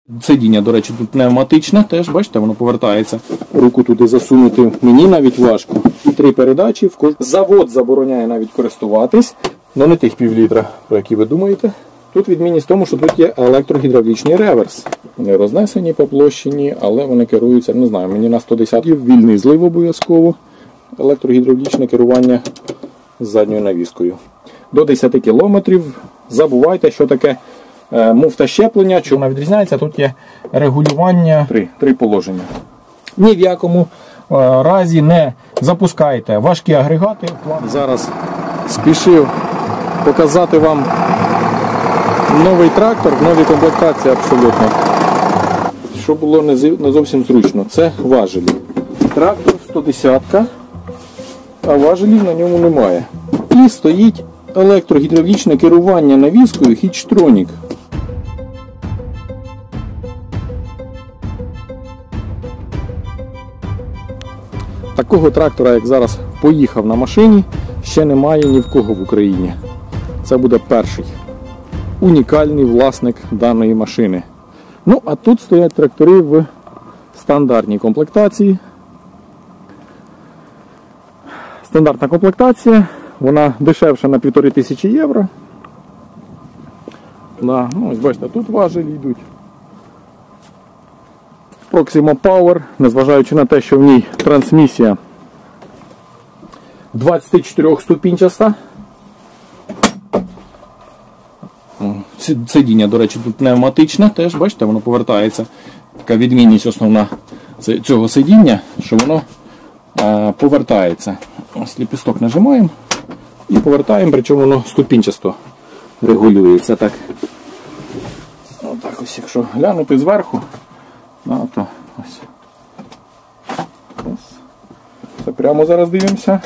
Сидіння, до речі, тут пневматичне, теж, бачите, воно повертається. Руку туди засунути мені навіть важко. І 3 передачі. Завод забороняє навіть користуватись, але не тих півлітра, про які ви думаєте. Тут відмінність в тому, що тут є електрогідравлічний реверс. Вони рознесені по площині, але вони керуються, не знаю, мені на 110 вільний злив обов'язково. Електрогідравлічне керування з задньою навіскою. До 10 кілометрів. Забувайте, що таке муфта щеплення. Чому вона відрізняється? Тут є регулювання 3 положення. Ні в якому разі не запускайте важкі агрегати. Зараз спішив показати вам новий трактор, в новій комплектації абсолютно. Що було не зовсім зручно. Це важелі. Трактор 110-ка, а важелів на ньому немає. І стоїть електрогідравлічне керування навіскою Hitchtronic. Такого трактора, як зараз поїхав на машині, ще немає ні в кого в Україні. Це буде перший унікальний власник даної машини. Ну, а тут стоять трактори в стандартній комплектації. Стандартна комплектація, вона дешевша на 1500 євро. Да, ну, ось бачите, тут важелі йдуть. Proxima Power, незважаючи на те, що в ній трансмісія 24-ступінчаста. Сидіння, до речі, тут пневматичне, теж, бачите, воно повертається. Така відмінність основна цього сидіння, що воно повертається. Ось ліпісток нажимаємо і повертаємо, причому воно ступінчасто регулюється. Так. Отак ось, якщо глянути зверху, то ось. Це прямо зараз дивимося.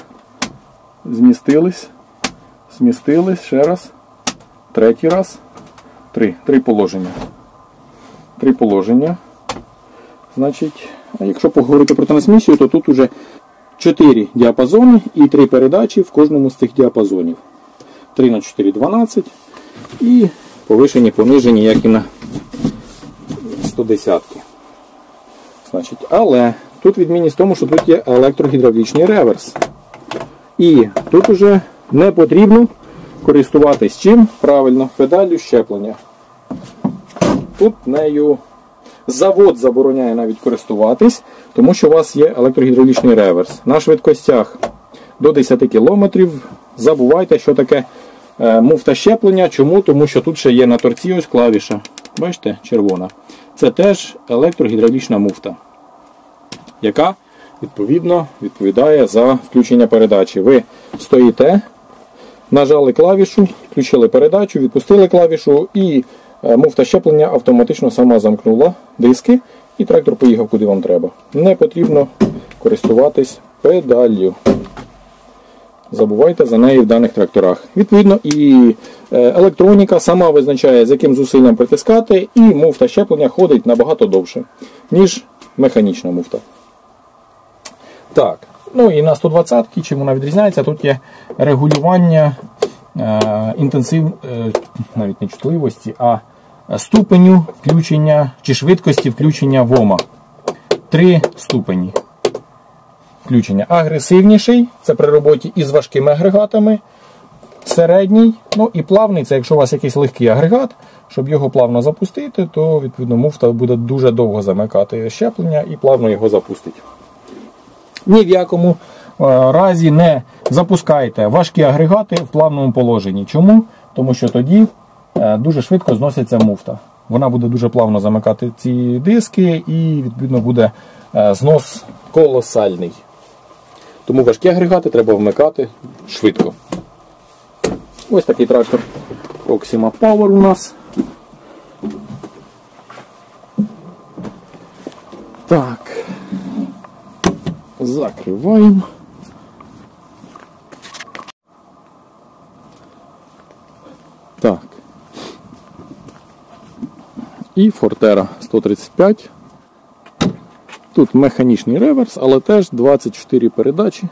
Змістились, ще раз. Третій раз. Три положення. 3 положення. Значить, а якщо поговорити про трансмісію, то тут уже 4 діапазони і 3 передачі в кожному з цих діапазонів. 3х4 – 12 і повишені, понижені, як і на 110-ки. Значить, але тут відмінність в тому, що тут є електрогідравлічний реверс. І тут уже не потрібно користуватись чим? Правильно, педаллю щеплення. Тут нею завод забороняє навіть користуватись, тому що у вас є електрогідравлічний реверс. На швидкостях до 10 км забувайте, що таке муфта щеплення. Чому? Тому що тут ще є на торці ось клавіша. Бачите, червона. Це теж електрогідравлічна муфта, яка відповідно відповідає за включення передачі. Ви стоїте, нажали клавішу, включили передачу, відпустили клавішу і муфта щеплення автоматично сама замкнула диски і трактор поїхав куди вам треба. Не потрібно користуватись педаллю. Забувайте за неї в даних тракторах. Відповідно, і електроніка сама визначає, з яким зусиллям притискати, і муфта щеплення ходить набагато довше, ніж механічна муфта. Так, ну і на 120-ки, чим вона відрізняється, тут є регулювання навіть не чутливості, а ступеню включення чи швидкості включення ВОМа. 3 ступені включення. Агресивніший, це при роботі із важкими агрегатами. Середній, ну і плавний, це якщо у вас якийсь легкий агрегат, щоб його плавно запустити, то відповідно муфта буде дуже довго замикати щеплення і плавно його запустить. Ні в якому разі не запускайте важкі агрегати в плавному положенні. Чому? Тому що тоді дуже швидко зноситься муфта. Вона буде дуже плавно замикати ці диски і відповідно буде знос колосальний. Тому важкі агрегати треба вмикати швидко. Ось такий трактор Proxima Power у нас. Так. Закриваємо. Так. І Fortera 135. Тут механічний реверс, але теж 24 передачі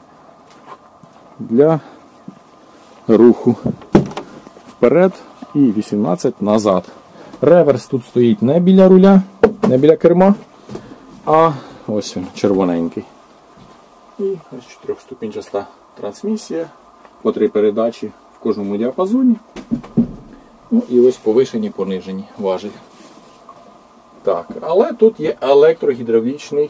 для руху вперед і 18 назад. Реверс тут стоїть не біля руля, не біля керма, а ось він, червоненький. І ось 4-ступінчаста трансмісія, по 3 передачі в кожному діапазоні. Ну і ось повишені, понижені важелі. Так, але тут є електрогідравлічне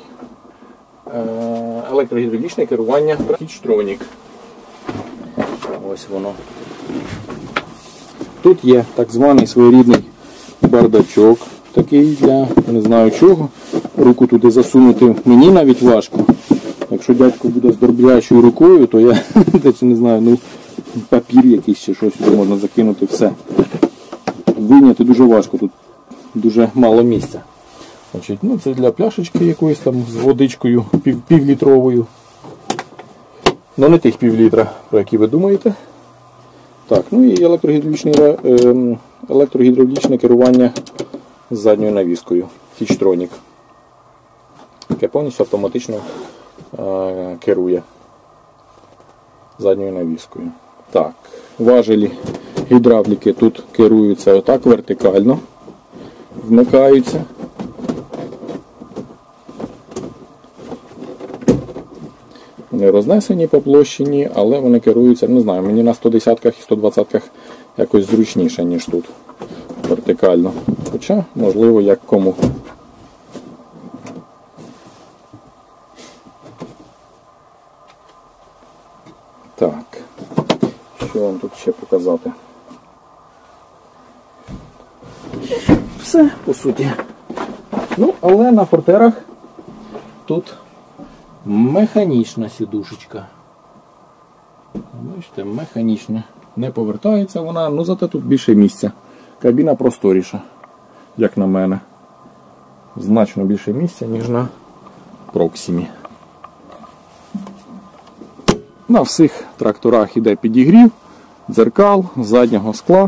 керування Hitchtronic. Ось воно. Тут є так званий своєрідний бардачок, такий для не знаю чого. Руку туди засунути мені навіть важко. Якщо дядько буде з дроб'ячою рукою, то я не знаю, ну папір якийсь чи щось сюди можна закинути, все. Вийняти дуже важко, тут дуже мало місця. Значить, ну, це для пляшечки якоїсь там з водичкою півлітровою. Ну не тих півлітра, про які ви думаєте. Так, ну і електрогідравлічне керування з задньою навіскою. Hitchtronic. Яке повністю автоматично керує задньою навіскою. Так, важелі гідравліки тут керуються отак вертикально. Вмикаються. Вони рознесені по площині, але вони керуються, не знаю, мені на 110-ках і 120-ках якось зручніше, ніж тут. Вертикально. Хоча, можливо, як кому. Так. Що вам тут ще показати? Все, по суті. Ну, але на фортерах тут механічна сідушечка. Бачите, механічна. Не повертається вона, ну зате тут більше місця. Кабіна просторіша, як на мене. Значно більше місця, ніж на Proxima. На всіх тракторах іде підігрів, дзеркал, заднього скла.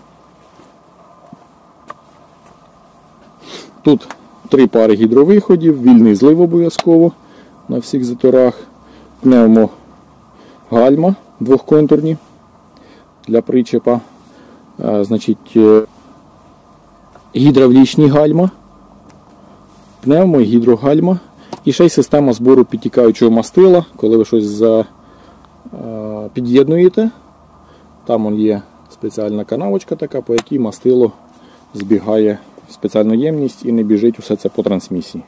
Тут 3 пари гідровиходів, вільний злив обов'язково на всіх заторах. Пневмогальма двохконтурні для причепа. Значить, гідравлічні гальма, пневмо і гідрогальма. І ще й система збору підтікаючого мастила, коли ви щось під'єднуєте. Там є спеціальна канавочка така, по якій мастило збігає в спеціальну ємність і не біжить усе це по трансмісії.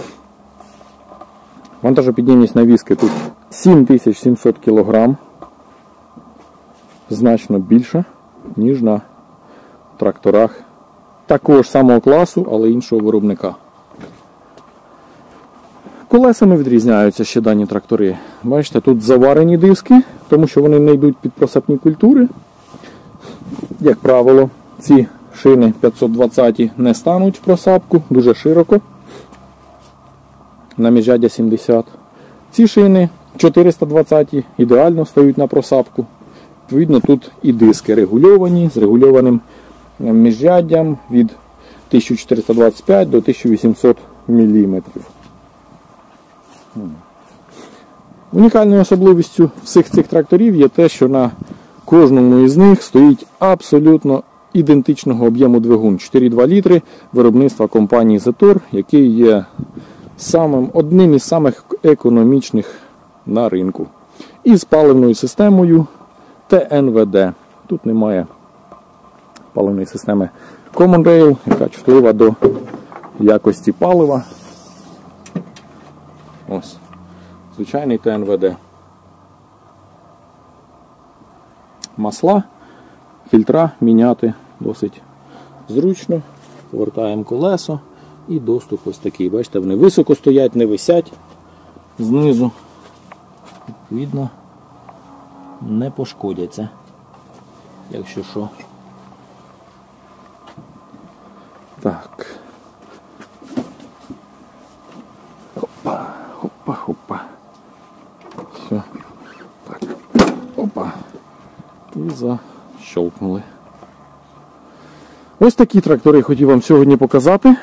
Вантажопідємність навіски тут 7700 кг. Значно більше, ніж на тракторах такого ж самого класу, але іншого виробника. Колесами відрізняються ще дані трактори. Бачите, тут заварені диски, тому що вони не йдуть під просапні культури. Як правило, ці шини 520 не стануть в просапку, дуже широко. На міжряддя 70. Ці шини 420 ідеально стають на просапку. Відповідно, тут і диски регульовані, з регульованим міжряддям від 1425 до 1800 мм. Унікальною особливістю всіх цих тракторів є те, що на кожному із них стоїть абсолютно ідентичного об'єму двигун 4,2 літри виробництва компанії Zetor, який є одним із самих економічних на ринку. І з паливною системою ТНВД. Тут немає паливної системи Common Rail, яка чутлива до якості палива. Ось. Звичайний ТНВД. Масла, фільтра міняти досить зручно. Повертаємо колесо і доступ ось такий. Бачите, вони високо стоять, не висять знизу. Відповідно, не пошкодяться, якщо що. Так. Хопа, хопа, хопа. Все. Так. Опа. І защелкнули. Ось такі трактори хотів вам сьогодні показати.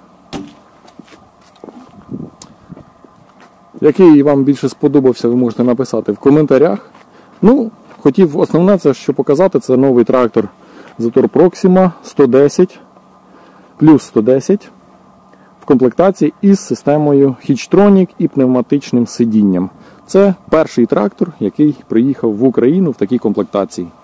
Який вам більше сподобався, ви можете написати в коментарях. Ну, хотів основне, це що показати, це новий трактор Zetor Proxima 110. плюс 110 в комплектації із системою Hitchtronic і пневматичним сидінням. Це перший трактор, який приїхав в Україну в такій комплектації.